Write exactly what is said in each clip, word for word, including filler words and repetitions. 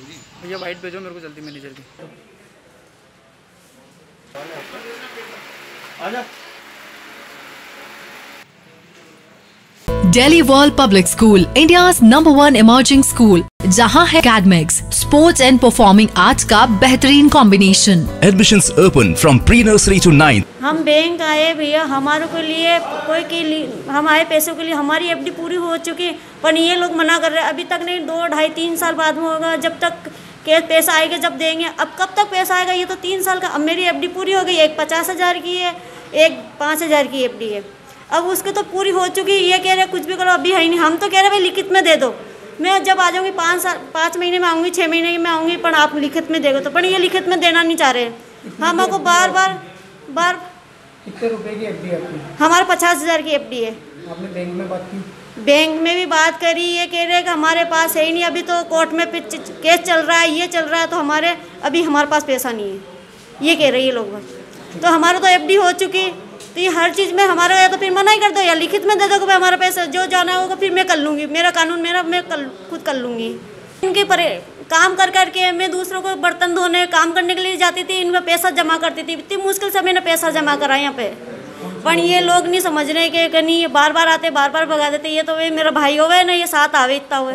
भैया वाइट भेजो मेरे को जल्दी मैनेजर की। आजा। Delhi World Public School, India's number one emerging school, जहाँ है academics, sports and performing arts का बेहतरीन combination. Admissions open from pre-nursery to ninth. हम बैंक आए भैया, हमारे के लिए कोई के लिए हम आए पैसों के लिए, हमारी एफडी पूरी हो चुकी, पर ये लोग मना कर रहे हैं अभी तक नहीं, दो ढाई तीन साल बाद में होगा, जब तक के पैसा आएगा जब देंगे। अब कब तक पैसा आएगा, ये तो तीन साल का। अब मेरी एफडी पूरी हो गई, एक पचास हज़ार की है, एक पाँच हज़ार की एफडी है, अब उसके तो पूरी हो चुकी। ये कह रहे कुछ भी करो अभी है ही नहीं। हम तो कह रहे भाई लिखित में दे दो, मैं जब आ जाऊँगी पाँच साल पाँच महीने में आऊँगी, छः महीने में आऊँगी, पर आप लिखित में देगो तो, पर ये लिखित में देना नहीं चाह रहे। हमको बार बार बार कितने रुपए की एफडी है आपकी? हमारा पचास हज़ार की एफडी है। आपने बैंक में बात की? बैंक में भी बात करी, ये कह रहे हैं कि हमारे पास है ही नहीं, अभी तो कोर्ट में केस चल रहा है, ये चल रहा है, तो हमारे अभी हमारे पास पैसा नहीं है, ये कह रहे हैं ये लोग। तो हमारा तो एफडी हो चुकी, तो ये हर चीज़ में हमारा या तो फिर मना ही कर दो या लिखित में दे दो कि भाई हमारा पैसा जो जाना होगा फिर मैं कर लूँगी, मेरा कानून मेरा मैं कल खुद कर लूँगी। इनके परे काम कर करके मैं दूसरों को बर्तन धोने काम करने के लिए जाती थी, इनमें पैसा जमा करती थी, इतनी मुश्किल से मैंने पैसा जमा करा यहाँ पे, पर ये लोग नहीं समझ रहे कि नहीं, बार बार आते बार बार भगा देते। ये तो वे मेरा भाई होवे ना, ये साथ आवे इतना हुए,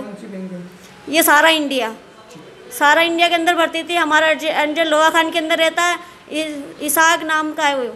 ये सारा इंडिया सारा इंडिया के अंदर भरती थी। हमारा एंजल लोहा खान के अंदर रहता है, इसाक नाम का है वो,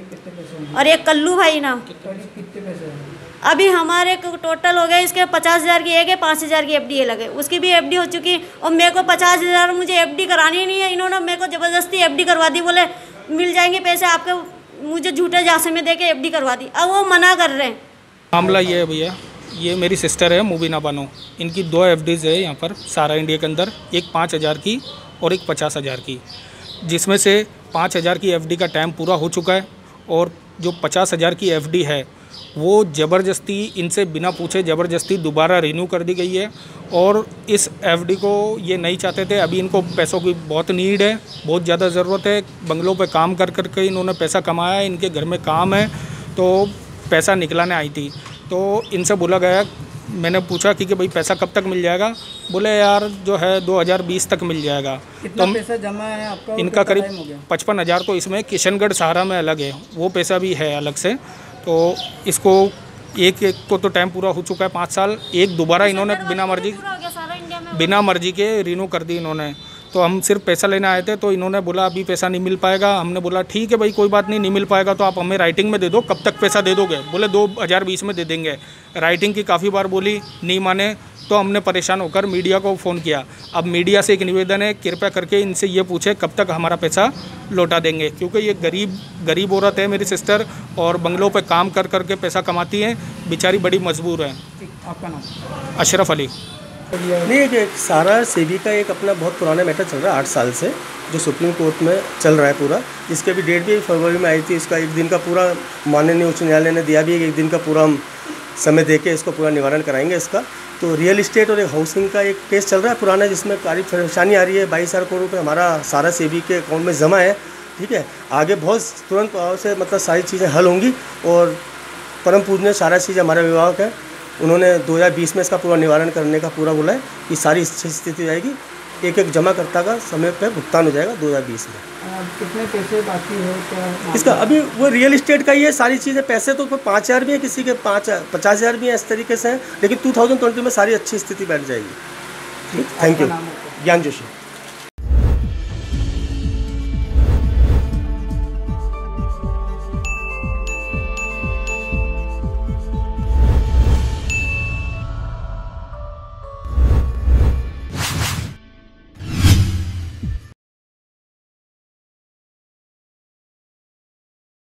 और एक कल्लू भाई नाम। कितने पैसे? अभी हमारे टोटल हो गए इसके पचास हज़ार की एक है, पाँच हज़ार की एफडी लगे, उसकी भी एफडी हो चुकी, और मेरे को पचास हज़ार मुझे एफडी करानी नहीं है, इन्होंने मेरे को ज़बरदस्ती एफडी करवा दी, बोले मिल जाएंगे पैसे आपके, मुझे झूठे जासे में दे के एफडी करवा दी। अब वो मना कर रहे हैं। मामला ये है भैया, ये मेरी सिस्टर है मुबीना बानो, इनकी दो एफडीज़ है यहाँ पर सारा इंडिया के अंदर, एक पाँच हज़ार की और एक पचास हज़ार की, जिसमें से पाँच हज़ार की एफडी का टाइम पूरा हो चुका है, और जो पचास हज़ार की एफडी है वो ज़बरदस्ती इनसे बिना पूछे ज़बरदस्ती दोबारा रिन्यू कर दी गई है। और इस एफडी को ये नहीं चाहते थे, अभी इनको पैसों की बहुत नीड है, बहुत ज़्यादा ज़रूरत है, बंगलों पे काम कर कर के इन्होंने पैसा कमाया है, इनके घर में काम है, तो पैसा निकलाने आई थी। तो इनसे बोला गया, मैंने पूछा कि, कि भाई पैसा कब तक मिल जाएगा, बोले यार जो है दो हज़ार बीस तक मिल जाएगा। कितना तो पैसा जमा है आपका? इनका करीब पचपन हज़ार तो इसमें किशनगढ़ सहारा में अलग है, वो पैसा भी है अलग से। तो इसको एक एक को तो टाइम पूरा हो चुका है पाँच साल, एक दोबारा इन्होंने बिना मर्जी बिना मर्जी के रिन्यू कर दी इन्होंने। तो हम सिर्फ पैसा लेने आए थे, तो इन्होंने बोला अभी पैसा नहीं मिल पाएगा। हमने बोला ठीक है भाई कोई बात नहीं, नहीं मिल पाएगा तो आप हमें राइटिंग में दे दो, कब तक पैसा दे दोगे? बोले दो हज़ार बीस में दे देंगे। राइटिंग की काफ़ी बार बोली, नहीं माने, तो हमने परेशान होकर मीडिया को फ़ोन किया। अब मीडिया से एक निवेदन है, कृपया करके इनसे ये पूछे कब तक हमारा पैसा लौटा देंगे, क्योंकि ये गरीब गरीब औरत है मेरी सिस्टर, और बंगलों पे काम कर करके पैसा कमाती है, बेचारी बड़ी मजबूर है। आपका नाम? अशरफ अली। नहीं, एक सारा सेबी का एक अपना बहुत पुराना मैटर चल रहा है आठ साल से, जो सुप्रीम कोर्ट में चल रहा है पूरा, इसके भी डेट भी फरवरी में आई थी। इसका एक दिन का पूरा माननीय उच्च न्यायालय ने दिया भी, एक दिन का पूरा हम समय दे के इसको पूरा निवारण कराएंगे इसका। तो रियल इस्टेट और एक हाउसिंग का एक केस चल रहा है पुराना, जिसमें काफ़ी परेशानी आ रही है। बाईस हज़ार करोड़ रुपये हमारा सारा सेबी के अकाउंट में जमा है, ठीक है। आगे बहुत तुरंत से मतलब सारी चीज़ें हल होंगी, और परम पूजनीय सारा चीज़ हमारा विभाग है, उन्होंने दो हज़ार बीस में इसका पूरा निवारण करने का पूरा बोला है कि सारी स्थिति जाएगी, एक एक जमाकर्ता का समय पे भुगतान हो जाएगा दो हज़ार बीस में। आ, कितने पैसे बाकी है क्या इसका? अभी वो रियल इस्टेट का ही है सारी चीज़ें। पैसे तो पाँच हज़ार भी है, किसी के पाँच पचास हज़ार भी है, इस तरीके से हैं, लेकिन टू थाउजेंड ट्वेंटी में सारी अच्छी स्थिति बैठ जाएगी। ठीक, थैंक यू। ज्ञान जोशी।